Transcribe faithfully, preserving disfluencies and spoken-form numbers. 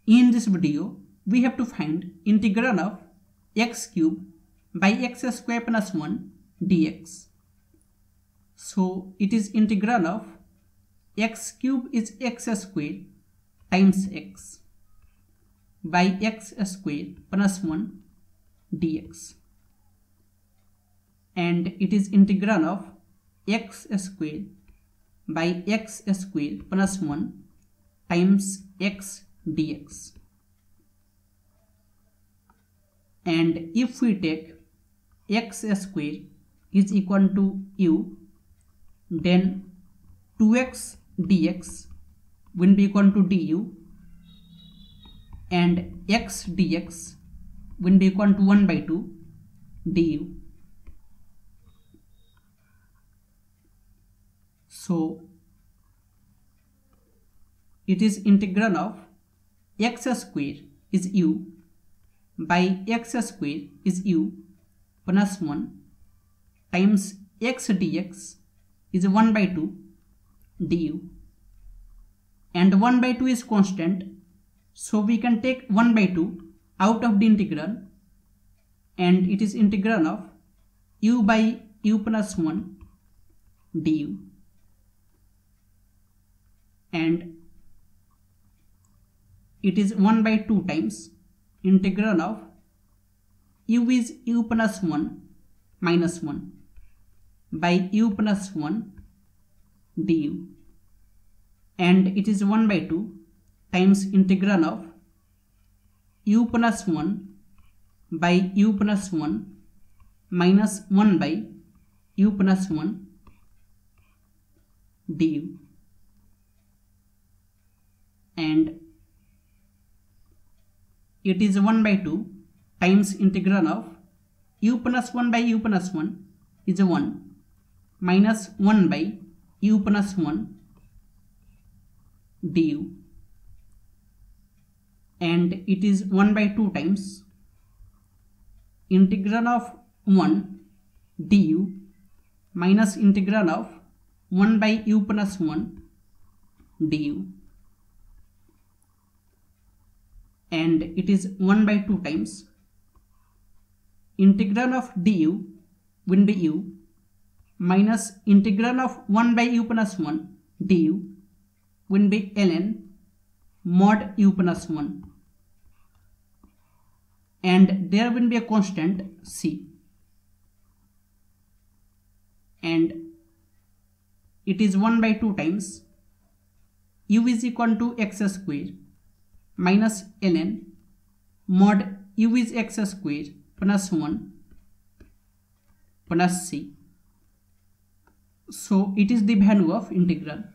In this video, we have to find integral of x cube by x square plus one dx. So it is integral of x cube is x square times x by x square plus one dx, and it is integral of x square by x square plus one times x dx. And if we take x square is equal to u, then two x dx will be equal to du, and x dx will be equal to one by two du. So it is integral of x square is u by x square is u plus one times x dx is one by two du, and one by two is constant, so we can take one by two out of the integral, and it is integral of u by u plus one du, and it is one by two times integral of u is u plus one minus one by u plus one du, and it is one by two times integral of u plus one by u plus one minus one by u plus one du, and it is one by two times integral of u plus one by u plus one is one minus one by u plus one du, and it is one by two times integral of one du minus integral of one by u plus one du, and it is one by two times integral of du will be u minus integral of one by u plus one du will be ln mod u plus one, and there will be a constant c, and it is one by two times u is equal to x square minus ln mod u is x square plus one plus c. So it is the value of integral.